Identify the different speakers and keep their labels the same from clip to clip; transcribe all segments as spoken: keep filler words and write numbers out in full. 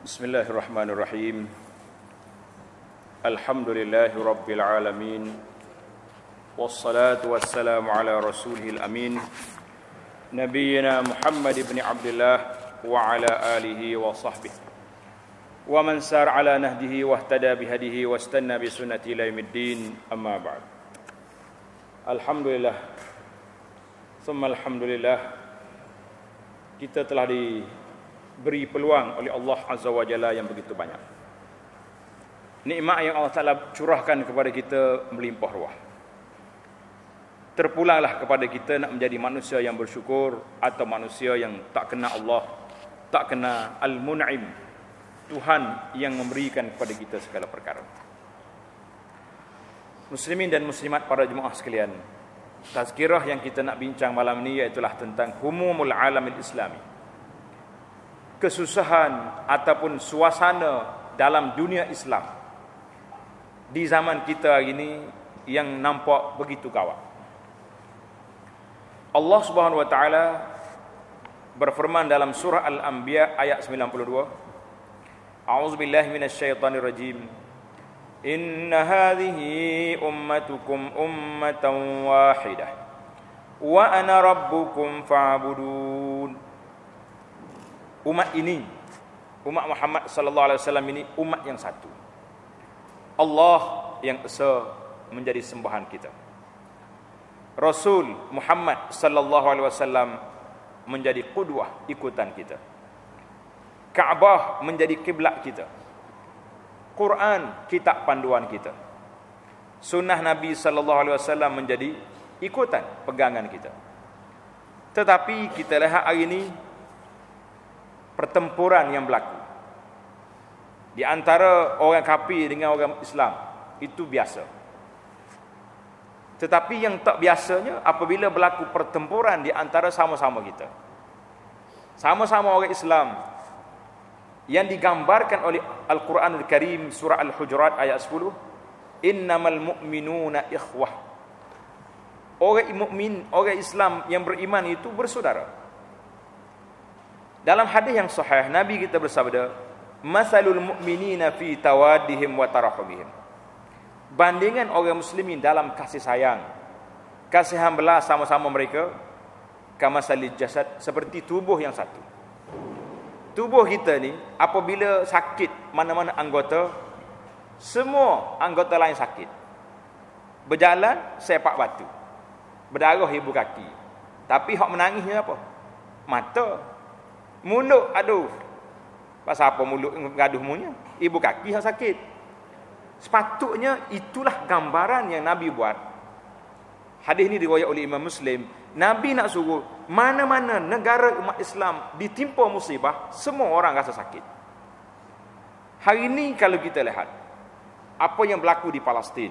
Speaker 1: Bismillahirrahmanirrahim. Alhamdulillahi rabbil alamin. Wassalatu wassalamu ala rasulihil amin, nabiyyina Muhammad ibn Abdullah wa ala alihi wa sahbihi wa man sar ala nahdihi wa ihtada bihadihi wa istanna bi sunnati ila yaumiddin. Amma ba'd. Alhamdulillah, summa alhamdulillah, kita telah diberi peluang oleh Allah Azza wa Jalla yang begitu banyak. Nikmat yang Allah Ta'ala curahkan kepada kita melimpah ruah. Terpulanglah kepada kita nak menjadi manusia yang bersyukur atau manusia yang tak kena Allah, tak kena Al-Mun'im, Tuhan yang memberikan kepada kita segala perkara. Muslimin dan muslimat, para jemaah sekalian, tazkirah yang kita nak bincang malam ini iaitulah tentang humumul alamil islami, kesusahan ataupun suasana dalam dunia Islam di zaman kita hari ini yang nampak begitu gawat. Allah Subhanahu wa taala berfirman dalam surah Al-Anbiya ayat sembilan puluh dua, A'udzubillahi minasyaitonir rajim. Inna hadhihi ummatukum ummatan wahidah wa ana rabbukum fa'budun. Umat ini, umat Muhammad sallallahu alaihi wasallam ini umat yang satu. Allah yang esa menjadi sembahan kita. Rasul Muhammad sallallahu alaihi wasallam menjadi qudwah, ikutan kita. Kaabah menjadi kiblat kita. Quran kitab panduan kita. Sunnah Nabi sallallahu alaihi wasallam menjadi ikutan, pegangan kita. Tetapi kita lihat hari ini pertempuran yang berlaku di antara orang kafir dengan orang Islam itu biasa. Tetapi yang tak biasanya apabila berlaku pertempuran di antara sama-sama kita, sama-sama orang Islam, yang digambarkan oleh Al-Quranul Karim surah Al-Hujurat ayat sepuluh, innamal mu'minuna ikhwah. Orang mukmin, orang Islam yang beriman itu bersaudara. Dalam hadis yang sahih Nabi kita bersabda, masalul mu'minina fi tawaddihim wa tarahumihim. Bandingan orang muslimin dalam kasih sayang, kasihan belas sama-sama mereka, kamasalil jasad, seperti tubuh yang satu. Tubuh kita ni apabila sakit mana-mana anggota, semua anggota lain sakit. Berjalan sepak batu, berdarah ibu kaki. Tapi hak menangisnya apa? Mata. Mulut, aduh. Pasal apa mulut gaduh munya? Ibu kaki yang sakit. Sepatutnya itulah gambaran yang Nabi buat. Hadis ini diriwayat oleh Imam Muslim. Nabi nak suruh mana-mana negara umat Islam ditimpa musibah, semua orang rasa sakit. Hari ini kalau kita lihat apa yang berlaku di Palestin,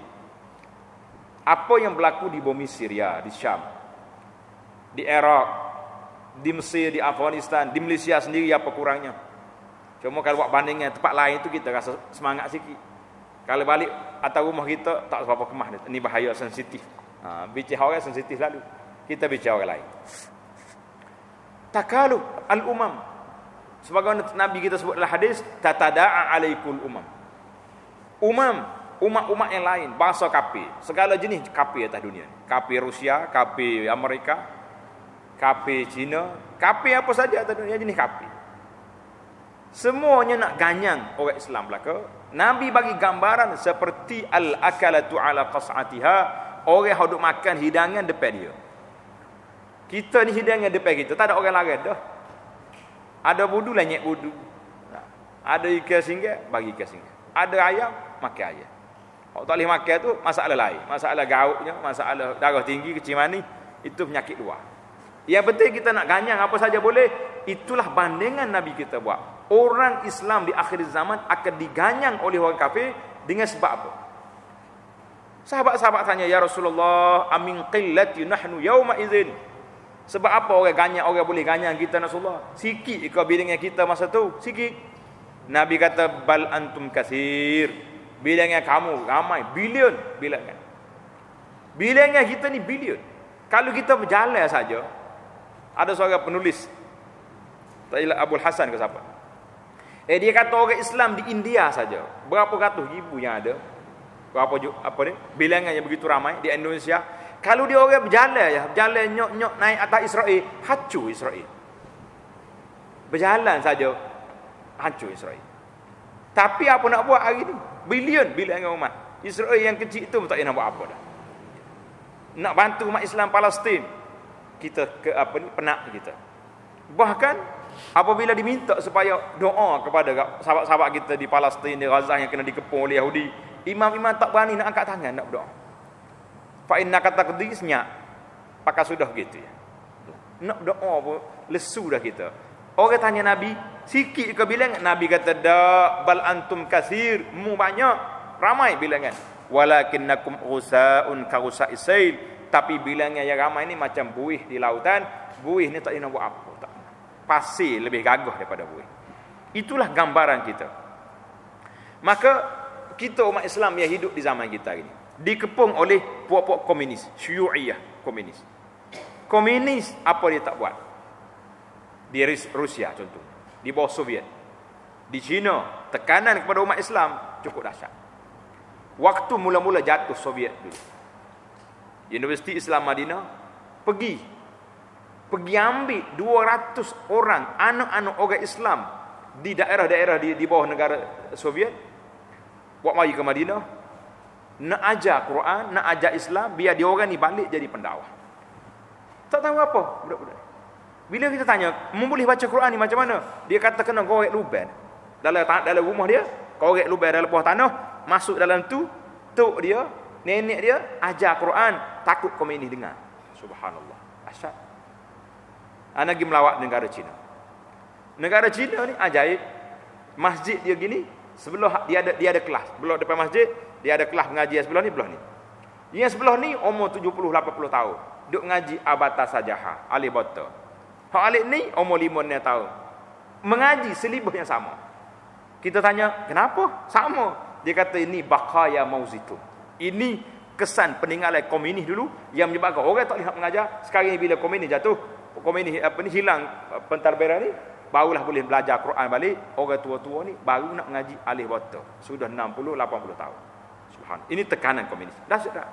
Speaker 1: apa yang berlaku di bumi Syria, di Syam, di Iraq, di Mesir, di Afghanistan, di Malaysia sendiri, apa kurangnya? Cuma kalau buat bandingnya tempat lain itu kita rasa semangat sikit. Kalau balik atas rumah kita tak apa-apa kemah, ini bahaya, sensitif. Ha, bicara orang sensitif lalu. Kita bicara orang lain. Takalub al-umam. Sebagaimana Nabi kita sebut dalam hadis, tatada'a alaikul umam. Umam, umat-umat yang lain, bangsa kafir, segala jenis kafir atas dunia. Kafir Rusia, kafir Amerika, kafir Cina, kafir apa saja atas dunia, jenis kafir. Semuanya nak ganyang orang Islam belaka. Nabi bagi gambaran seperti al-akalatu ala qas'atiha, orang yang duk makan hidangan depan dia. Kita ni hidangan depan kita, tak ada orang lain dah. Ada budu lah nyek budu. Ada ikan singgah, bagi ikan singgah. Ada ayam, makan ayam. Kalau tak boleh makan tu masalah lain. Masalah gauknya, masalah darah tinggi, kecil manis, itu penyakit luar. Yang penting kita nak ganyang apa saja boleh. Itulah bandingan Nabi kita buat. Orang Islam di akhir zaman akan diganyang oleh orang kafir dengan sebab apa? Sahabat-sahabat tanya, ya Rasulullah, amin qillati nahnu yawma idzin. Sebab apa orang ganyang, orang boleh ganyang kita Rasulullah? Sikit kau bilangan kita masa tu, sikit. Nabi kata, bal antum katsir. Bilangan kamu ramai, bilion bilangan. Bilangan kita ni bilion. Kalau kita berjalan saja, ada seorang penulis, tak ialah Abul Hasan ke siapa, Eh dia kata orang Islam di India saja, berapa ratus ribu yang ada. Berapa apa ni? Bilangan yang begitu ramai di Indonesia. Kalau dia orang berjalan ya, berjalan nyok-nyok naik atas Israel, hancur Israel. Berjalan saja hancur Israel. Tapi apa nak buat hari ni? Bilion bilangan umat. Israel yang kecil itu tak nak buat apa dah. Nak bantu umat Islam Palestin, kita ke apa ni penat kita. Bahkan apabila diminta supaya doa kepada sahabat-sahabat kita di Palestin, di Gaza yang kena dikepung oleh Yahudi, imam-imam tak berani nak angkat tangan nak berdoa. Fa inna kata kedisnya pakai sudah gitu ya. Nak berdoa pun lesu dah kita. Orang tanya Nabi, sikit ke bilangan? Nabi kata, "Da bal antum katsir, mu banyak, ramai bilangan. Walakinnakum ghusaun ka ghusa'is sail." Tapi bilangan yang ramai ni macam buih di lautan. Buih ni tak nak buat apa, tak. Pasir lebih gagah daripada buih. Itulah gambaran kita. Maka kita umat Islam yang hidup di zaman kita ini dikepung oleh puak-puak komunis, Syu'iyah komunis. Komunis apa dia tak buat? Di Rusia contoh, di bawah Soviet, di China, tekanan kepada umat Islam cukup dahsyat. Waktu mula-mula jatuh Soviet dulu, Universiti Islam Madinah pergi pergi ambil dua ratus orang anak-anak orang Islam di daerah-daerah di, di bawah negara Soviet, buat mari ke Madinah, nak ajar Quran, nak ajar Islam, biar dia orang ni balik jadi pendakwah. Tak tahu apa budak-budak. Bila kita tanya, mu boleh baca Quran ni macam mana? Dia kata kena korek lubang dalam dalam rumah dia, korek lubang dalam bawah tanah, masuk dalam tu, tok dia, nenek dia ajar Quran, takut komunis dengar. Subhanallah. Asyad. Ana pergi melawat negara China. Negara China ni ajaib. Masjid dia gini, sebelah dia ada dia ada kelas. Belah depan masjid, dia ada kelas mengaji sebelah ni, belah ni. Yang sebelah ni umur tujuh puluh lapan puluh tahun. Duk ngaji abata sajaha, alif bata. Hak alik ni umur lima enam tahun. Mengaji silibus yang sama. Kita tanya, kenapa? Sama. Dia kata ini baqaya mauzitun. Ini kesan peninggalan komunis dulu yang menyebabkan orang tak lihat mengajar. Sekarang bila komunis jatuh, komunis apa ni hilang pentadbiran ni, barulah boleh belajar Quran balik. Orang tua-tua ni baru nak mengaji alif bata. Sudah enam puluh lapan puluh tahun. Subhanallah. Ini tekanan komunis. Dah sudah.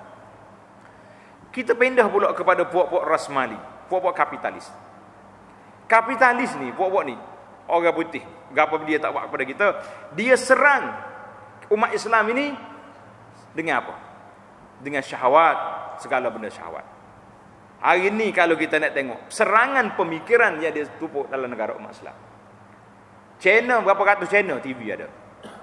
Speaker 1: Kita pindah pula kepada puak-puak rasmali, puak-puak kapitalis. Kapitalis ni, puak-puak ni, orang putih, apa dia tak buat kepada kita, dia serang umat Islam ini dengan apa? Dengan syahwat, segala benda syahwat. Hari ni kalau kita nak tengok serangan pemikiran yang dia tupuk dalam negara umat Islam. Channel berapa ratus channel T V ada.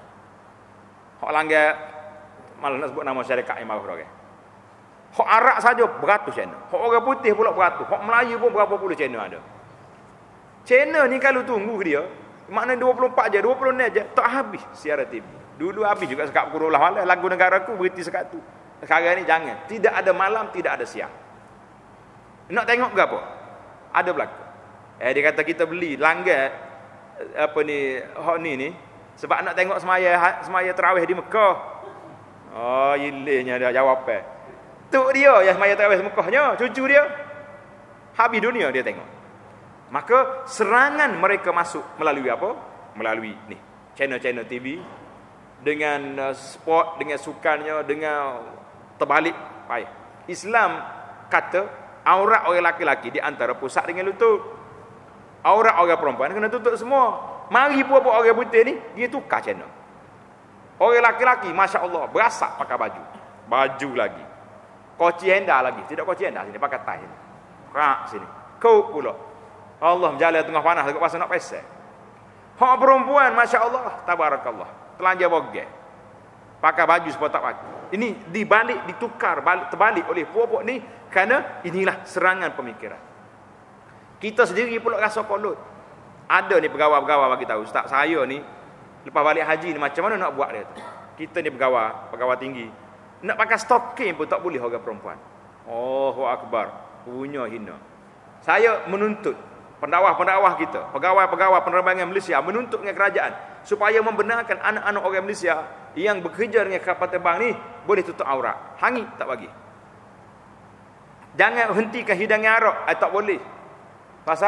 Speaker 1: Hak langgar malah nak sebut nama syarikat yang marah orang. Hak Arab saja beratus channel. Hak orang putih pula beratus. Hak Melayu pun berapa puluh channel ada. Channel ni kalau tunggu dia, maknanya dua puluh empat je, dua puluh enam je, tak habis siaran T V. Dulu habis juga sekat pukul dua belas malam, lagu negaraku berhenti sekat tu. Sekarang ni jangan. Tidak ada malam, tidak ada siang. Nak tengok ke apa? Ada berlaku. Eh dia kata kita beli langgar apa ni, hak ni ni sebab nak tengok semaya semaya tarawih di Mekah. Oh, ilihnya dia jawab eh. Tok dia yang semaya tarawih di Mekahnya, cucu dia. Habis dunia dia tengok. Maka serangan mereka masuk melalui apa? Melalui ni, channel-channel T V dengan uh, sport, dengan sukannya, dengan terbalik. Baik. Islam kata aurat orang laki-laki di antara pusat dengan lutut. Aurat orang perempuan kena tutup semua. Mari buat-buat orang putih ni, dia tukar channel. Orang laki-laki, masya-Allah, berasak pakai baju. Baju lagi. Koci hendak lagi. Tidak koci hendak sini, pakai tie sini. Rak sini. Kau pula. Allah berjalan tengah panas dekat pasal nak pesel. Hak perempuan, masya-Allah, tabarakallah, telanjang bogel. Pakai baju sepotak pakai. Ini dibalik, ditukar, balik terbalik oleh puak-puak ni kerana inilah serangan pemikiran. Kita sendiri pula rasa kolot. Ada ni pegawai-pegawai bagi tahu, ustaz saya ni lepas balik haji ni macam mana nak buat dia tu. Kita ni pegawai, pegawai tinggi. Nak pakai stocking pun tak boleh orang perempuan. Allahu akbar. Punya hina. Saya menuntut pendakwah-pendakwah kita, pegawai-pegawai penerbangan Malaysia menuntut dengan kerajaan supaya membenarkan anak-anak orang Malaysia yang bekerja dengan kapal terbang ni boleh tutup aurat. Hangi tak bagi. Jangan hentikan hidangan arak, eh, tak boleh. Pasal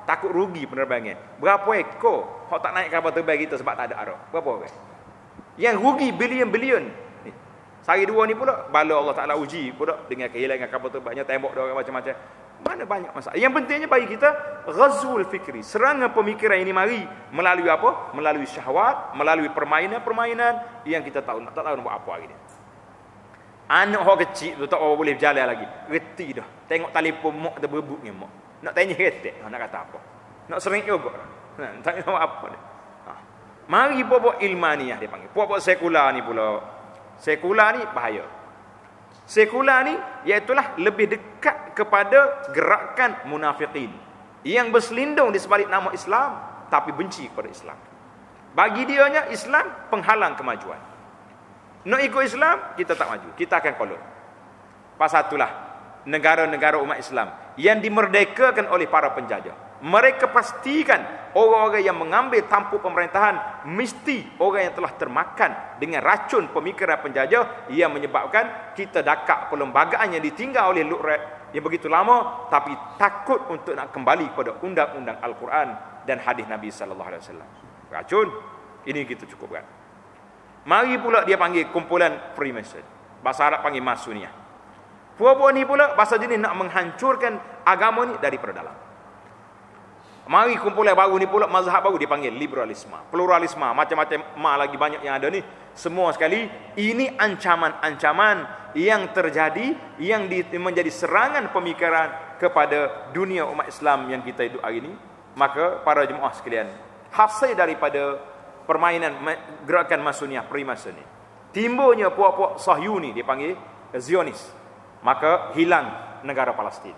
Speaker 1: takut rugi penerbangan. Berapa ekor hok tak naik kapal terbang kita sebab tak ada arah? Berapa orang? Yang rugi bilion-bilion. Sehari dua ni pula bala Allah Taala uji pula dengan kehilangan kapal terbangnya, tembok dia orang macam-macam. Mana banyak masalah. Yang pentingnya bagi kita ghazwul fikri, serangan pemikiran ini mari melalui apa? Melalui syahwat, melalui permainan-permainan yang kita tahu tak tahu nak buat apa lagi ni. Anak orang kecil tu tak apa boleh berjalan lagi. Reti dah. Tengok telefon mak dia berebut dengan mak. Nak tanya retek, nak kata apa? Nak sering juga. Nah, tak tahu apa dia. Ha. Mari puak-puak ilmaniah dia panggil. Puak-puak sekular ni pula. Sekular ni bahaya. Sekular ni iaitulah lebih dekat kepada gerakan munafikin yang berselindung di sebalik nama Islam tapi benci kepada Islam. Bagi dianya Islam penghalang kemajuan. Nak ikut Islam kita tak maju, kita akan kolot. Pasal itulah negara-negara umat Islam yang dimerdekakan oleh para penjajah, mereka pastikan orang-orang yang mengambil tampuk pemerintahan mesti orang yang telah termakan dengan racun pemikiran penjajah yang menyebabkan kita dakak perlembagaan yang ditinggal oleh Lutret yang begitu lama tapi takut untuk nak kembali kepada undang-undang Al-Quran dan hadis Nabi sallallahu alaihi wasallam. Racun ini kita cukup berat. Mari pula dia panggil kumpulan Freemason. Bahasa Arab panggil Masoniah. Puak-puak ni pula bahasa jenis nak menghancurkan agama ni daripada dalam. Mari kumpulan baru ni pula mazhab baru dipanggil liberalisme, pluralisme, macam-macam ma lagi banyak yang ada ni. Semua sekali ini ancaman-ancaman yang terjadi yang di, menjadi serangan pemikiran kepada dunia umat Islam yang kita hidup hari ini. Maka para jemaah sekalian, hasil daripada permainan gerakan Masoniah Freemason ni, timbulnya puak-puak Sahyuni dipanggil Zionis. Maka hilang negara Palestin.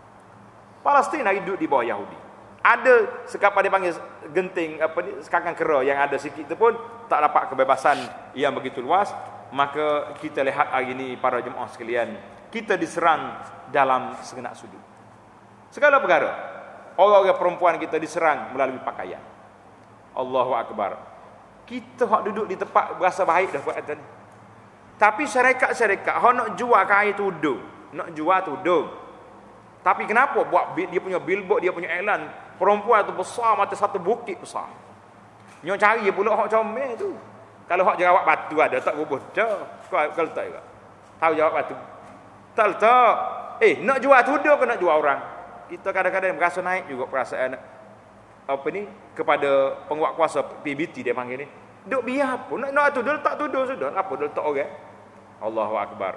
Speaker 1: Palestin hidup di bawah Yahudi. Ada sekapa dia panggil genting apa ni, sekakan kera yang ada sikit tu pun tak dapat kebebasan yang begitu luas. Maka kita lihat hari ini para jemaah sekalian, kita diserang dalam segenap sudut. Segala perkara. Orang-orang perempuan kita diserang melalui pakaian. Allahu Akbar. Kita hak duduk di tempat berasa baik dah buat kata ni. Tapi syarikat-syarikat hak nak jual kain tudung, nak jual tudung. Tapi kenapa buat dia punya billboard, dia punya iklan perempuan tu besar macam satu bukit besar. Nyo cari pula hak comel tu. Kalau hak jerawat batu ada tak bubuh dah. Kau letak juga. Tahu jawab batu. Tak letak. Eh, nak jual tudung ke nak jual orang? Kita kadang-kadang berasa naik juga perasaan apa ni kepada penguat kuasa P B T dia panggil ni. Duk biar pun nak nak tudung letak tudung sudah. Apa dia letak orang? Allahu Akbar.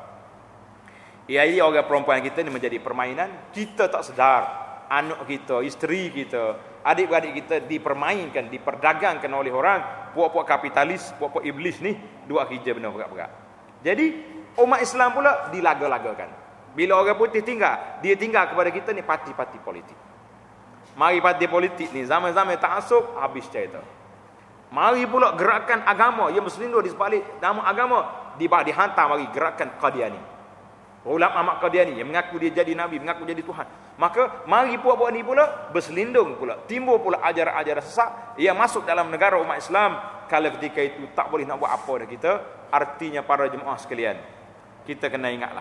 Speaker 1: Ya, ini orang perempuan kita ni menjadi permainan. Kita tak sedar. Anak kita, isteri kita, adik-adik kita dipermainkan, diperdagangkan oleh orang. Puak-puak kapitalis, puak-puak iblis ni dua kerja benar berat-berat. Jadi umat Islam pula dilaga-lagakan. Bila orang putih tinggal, dia tinggal kepada kita ni parti-parti politik. Mari parti politik ni zaman-zaman ta'assub habis cerita. Mari pula gerakan agama yang berselindung di sebalik nama agama dihantar mari gerakan Qadiani. Ulama Ahmad Qadiani yang mengaku dia jadi nabi, mengaku jadi Tuhan. Maka mari puak-puak ni pula berselindung pula, timbul pula ajaran-ajaran sesat yang masuk dalam negara umat Islam. Kalau ketika itu tak boleh nak buat apa dah kita. Artinya para jemaah sekalian, kita kena ingatlah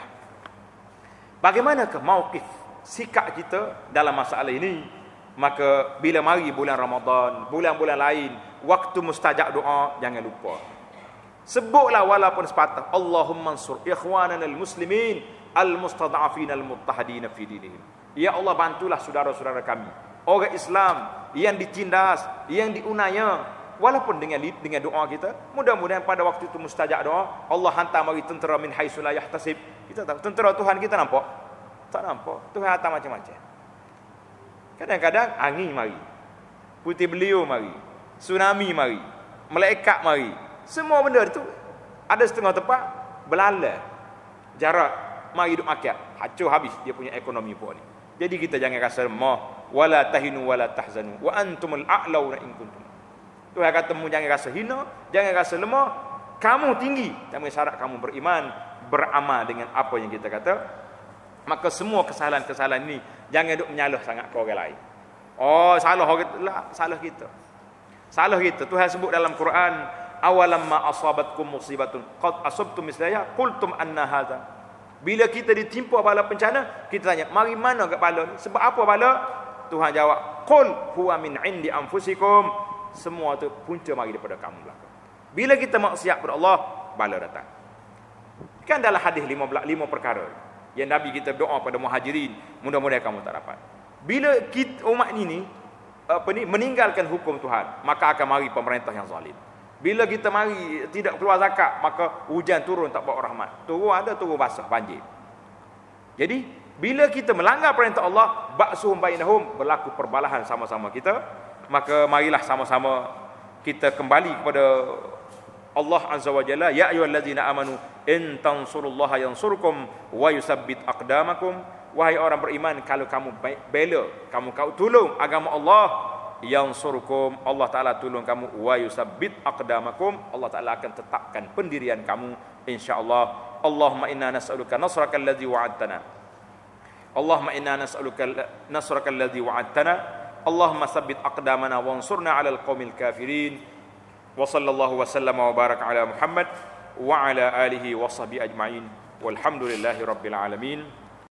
Speaker 1: bagaimanakah mauqif, sikap kita dalam masalah ini. Maka bila mari bulan Ramadan, bulan-bulan lain, waktu mustajab doa, jangan lupa sebutlah walaupun sepatah, Allahumma ansur ikhwanana al-muslimin al-mustad'afin al-muttahidin fi dinihim. Ya Allah, bantulah saudara-saudara kami orang Islam yang ditindas, yang diunaya, walaupun dengan dengan doa kita. Mudah-mudahan pada waktu itu mustajab doa, Allah hantar mari tentera min haitsu la yahtasib. Kita tahu tentera Tuhan kita nampak? Tak nampak. Tuhan hantar macam-macam. Kadang-kadang angin mari, putih beliau mari, tsunami mari, malaikat mari. Semua benda itu ada setengah tempat belala. Jarak mari duk makan, hancur habis dia punya ekonomi pun ni. Jadi kita jangan rasa lemah, wala tahinu wala tahzanu wa antumul a'launa in kuntum. Tuhan kata mu jangan rasa hina, jangan rasa lemah, kamu tinggi. Tapi syarat kamu beriman, beramal dengan apa yang kita kata. Maka semua kesalahan-kesalahan ini jangan duk menyalah sangat ke orang lain. Oh, salah orang lah, salah kita. Salah kita. Tuhan sebut dalam Quran, awalamma asabatkum musibatun qad asabtum mislaya qultum anna hadza. Bila kita ditimpa bala bencana, kita tanya, mari mana kat bala ni? Sebab apa bala? Tuhan jawab, qul huwa min indi anfusikum. Semua tu punca mari daripada kamu belaka. Bila kita maksiat kepada Allah, bala datang. Kan dalam hadis lima, lima perkara yang Nabi kita berdoa pada muhajirin, mudah-mudahan kamu tak dapat. Bila kita, umat ini apa ni meninggalkan hukum Tuhan, maka akan mari pemerintah yang zalim. Bila kita mari tidak keluar zakat, maka hujan turun tak bawa rahmat. Turun ada, turun basah, banjir. Jadi bila kita melanggar perintah Allah, ba'suhum bainahum, berlaku perbalahan sama-sama kita, maka marilah sama-sama kita kembali kepada Allah Azza wa Jalla. Ya ayyuhallazina amanu in tansurullaha yansurkum wa yusabbit aqdamakum. Wahai orang beriman, kalau kamu bela, kamu kau tolong agama Allah, yansurkum, Allah Taala tolong kamu, wa yusabbit aqdamakum, Allah Taala akan tetapkan pendirian kamu insyaallah. Allahumma inna nas'aluka nasrakal ladzi wa'adtana. Allahumma inna nas'aluka nasrakal ladzi wa'adtana. Allahumma sabbit aqdamana wansurna 'alal qaumil kafirin. Wa sallallahu wa sallama wa baraka ala Muhammad wa ala alihi wa sahbihi ajma'in. Walhamdulillahi rabbil alamin.